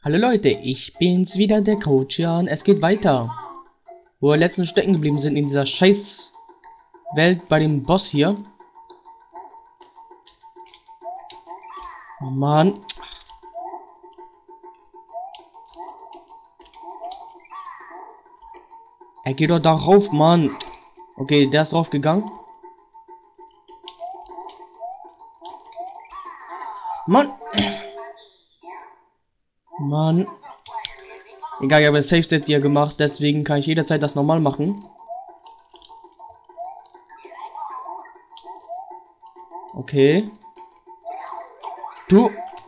Hallo Leute, ich bin's wieder, der Coach Jan. Es geht weiter. Wo wir letztens stecken geblieben sind in dieser scheiß Welt bei dem Boss hier. Oh Mann. Er geht doch da rauf, Mann. Okay, der ist raufgegangen. Mann. Mann. Egal, ich habe ein Safe Set hier gemacht, deswegen kann ich jederzeit das normal machen. Okay. Du.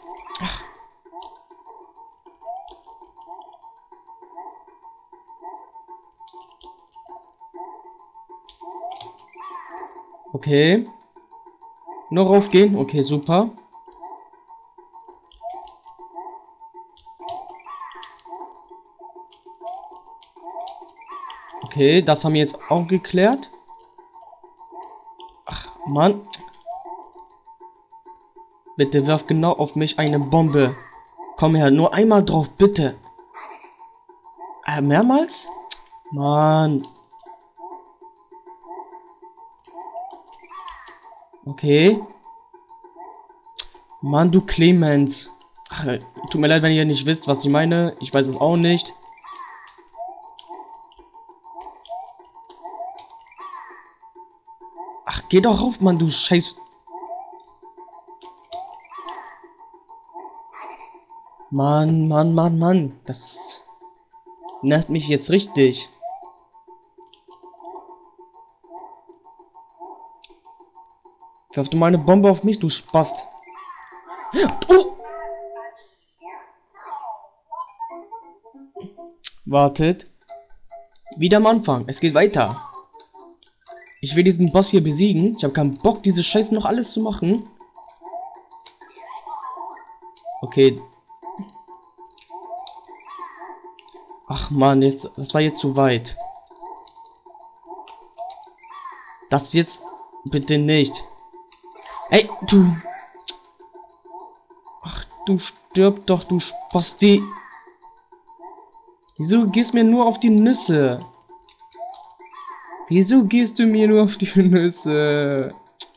Okay. Nur raufgehen. Okay, super. Okay, das haben wir jetzt auch geklärt. Ach, Mann. Bitte wirf genau auf mich eine Bombe. Komm her, nur einmal drauf, bitte. Mehrmals? Mann. Okay. Mann, du Clemens. Ach, tut mir leid, wenn ihr nicht wisst, was ich meine. Ich weiß es auch nicht. Ach, geh doch rauf, Mann, du Scheiß. Mann, Mann, Mann, Mann. Das nervt mich jetzt richtig. Wirf du mal eine Bombe auf mich, du Spast. Oh! Wartet. Wieder am Anfang. Es geht weiter. Ich will diesen Boss hier besiegen. Ich habe keinen Bock, diese Scheiße noch alles zu machen. Okay. Ach man, jetzt, das war jetzt zu weit. Das jetzt bitte nicht. Ey, du. Ach, du stirb doch, du Spasti. Wieso gehst mir nur auf die Nüsse? Wieso gehst du mir nur auf die Nüsse?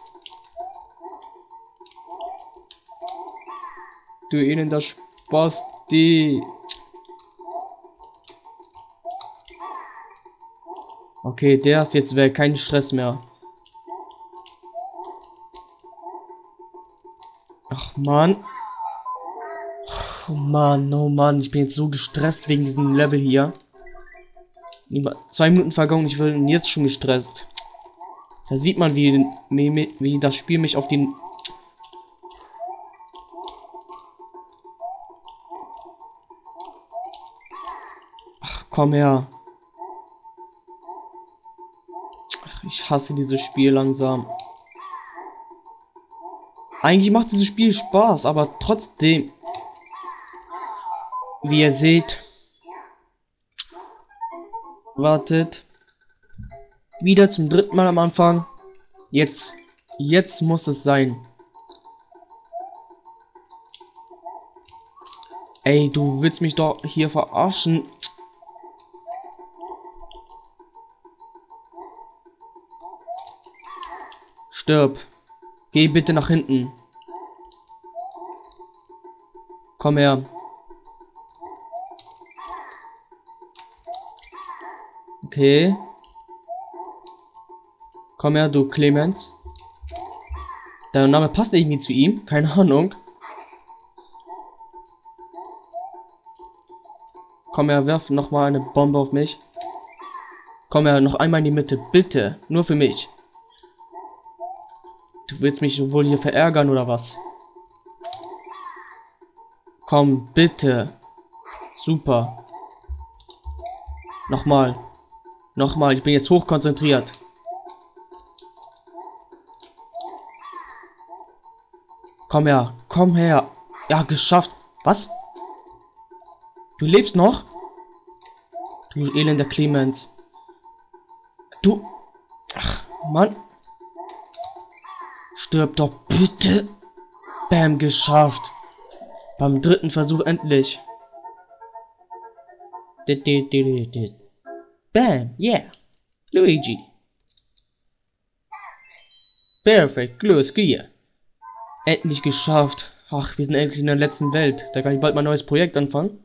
Du elender Spasti. Okay, der ist jetzt weg. Kein Stress mehr. Ach, Mann. Oh, Mann, oh, Mann. Ich bin jetzt so gestresst wegen diesem Level hier. 2 Minuten vergangen, ich bin jetzt schon gestresst. Da sieht man, wie das Spiel mich auf den... Ach, komm her. Ach, ich hasse dieses Spiel langsam. Eigentlich macht dieses Spiel Spaß, aber trotzdem... Wie ihr seht... Wartet. Wieder zum 3. Mal am Anfang. Jetzt muss es sein. Ey, du willst mich doch hier verarschen. Stirb. Geh bitte nach hinten. Komm her. Okay. Komm her, du Clemens. Dein Name passt irgendwie zu ihm. Keine Ahnung. Komm her, werf nochmal eine Bombe auf mich. Komm her, noch einmal in die Mitte. Bitte. Nur für mich. Du willst mich wohl hier verärgern oder was? Komm, bitte. Super. Nochmal. Nochmal, ich bin jetzt hochkonzentriert. Komm her, komm her. Ja, geschafft. Was? Du lebst noch? Du elender Clemens. Du... Ach, Mann. Stirb doch bitte. Bam, geschafft. Beim 3. Versuch endlich. Bam, yeah. Luigi. Perfekt, los, hier. Endlich geschafft. Ach, wir sind endlich in der letzten Welt. Da kann ich bald mein neues Projekt anfangen.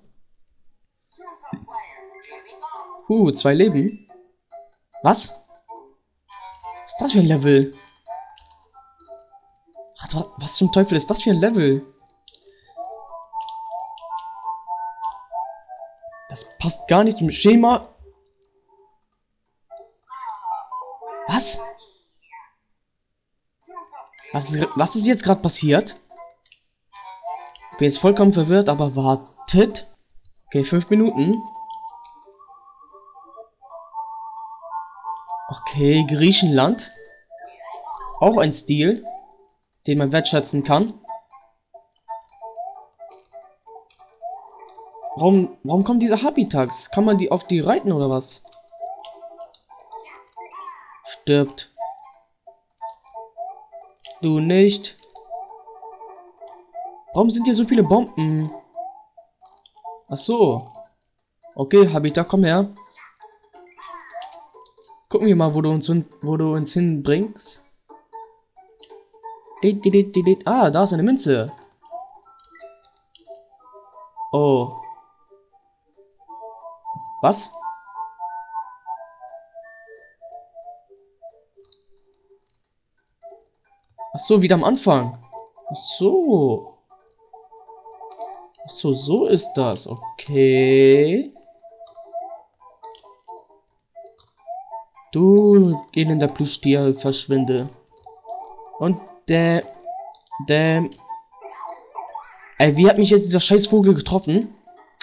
2 Leben. Was? Was ist das für ein Level? Was zum Teufel ist das für ein Level? Das passt gar nicht zum Schema. Was? Was ist jetzt gerade passiert? Ich bin jetzt vollkommen verwirrt, aber wartet. Okay, 5 Minuten. Okay, Griechenland. Auch ein Stil, den man wertschätzen kann. Warum kommen diese Habitags? Kann man die auf die reiten oder was? Stirbt. Du nicht. Warum sind hier so viele Bomben? Ach so. Okay, Habitat, komm her. Gucken wir mal, wo du uns hinbringst. Ah, da ist eine Münze. Oh. Was? Ach so, wieder am Anfang. Ach so. Ach so, so ist das. Okay. Du elender Plüschtier, verschwinde. Und Ey, wie hat mich jetzt dieser scheiß Vogel getroffen?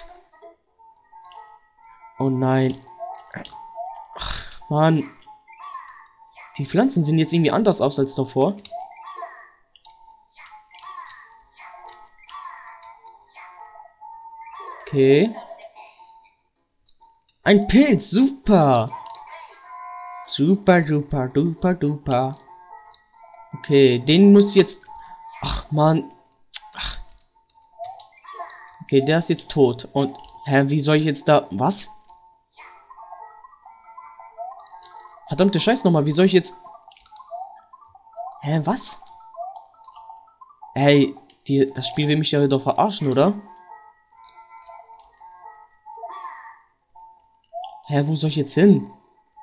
Oh nein. Ach, Mann. Die Pflanzen sehen jetzt irgendwie anders aus als davor. Okay. Ein Pilz, super. Super, duper, duper, duper. Okay, den muss ich jetzt... Ach, Mann. Ach. Okay, der ist jetzt tot. Und, wie soll ich jetzt da... Was? Verdammte Scheiße nochmal, wie soll ich jetzt... Was? Ey, das Spiel will mich ja doch verarschen, oder? Wo soll ich jetzt hin?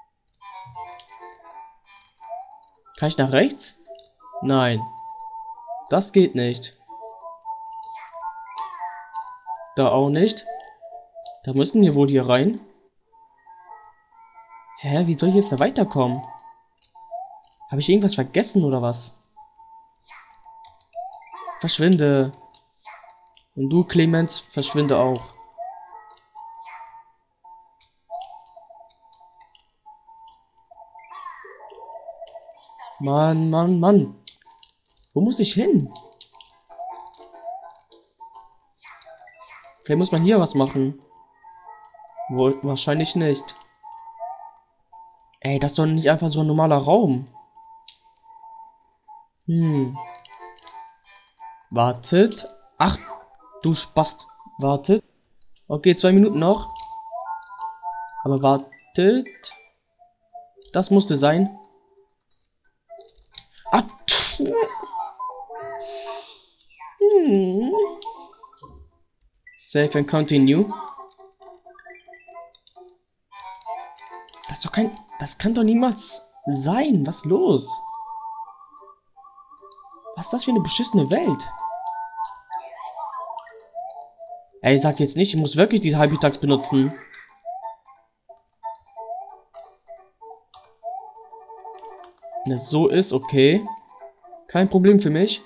Kann ich nach rechts? Nein. Das geht nicht. Da auch nicht. Da müssen wir wohl hier rein. Wie soll ich jetzt da weiterkommen? Habe ich irgendwas vergessen oder was? Verschwinde. Und du, Clemens, verschwinde auch. Mann, Mann, Mann. Wo muss ich hin? Vielleicht muss man hier was machen. Wohl, wahrscheinlich nicht. Ey, das ist doch nicht einfach so ein normaler Raum. Wartet. Ach, du Spast. Wartet. Okay, 2 Minuten noch. Aber wartet. Das musste sein. Ah, Save and continue. Das ist doch kein... Das kann doch niemals sein. Was ist los? Was ist das für eine beschissene Welt? Ey, sagt jetzt nicht, ich muss wirklich diese Habitags benutzen. Wenn es so ist, okay. Kein Problem für mich.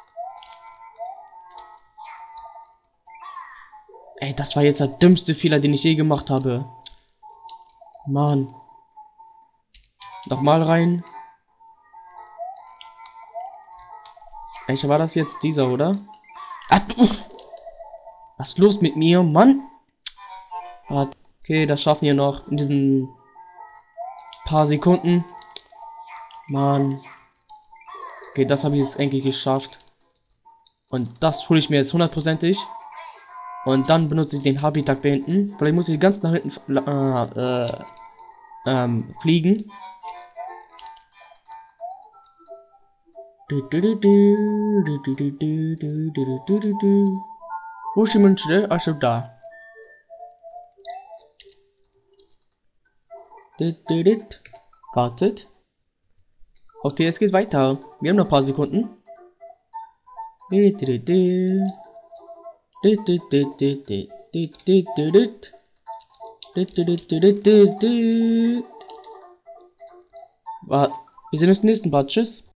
Ey, das war jetzt der dümmste Fehler, den ich je gemacht habe. Mann. Nochmal rein. Welcher war das jetzt? Dieser, oder? Ah, was ist los mit mir, Mann? Okay, das schaffen wir noch in diesen paar Sekunden. Mann. Okay, das habe ich jetzt endlich geschafft. Und das hole ich mir jetzt hundertprozentig. Und dann benutze ich den Habitat da hinten. Vielleicht muss ich ganz nach hinten fliegen. Wo ist die Münze? Achso, da. Wartet. Okay, es geht weiter. Wir haben noch ein paar Sekunden. Wir sehen uns im nächsten Part. Tschüss.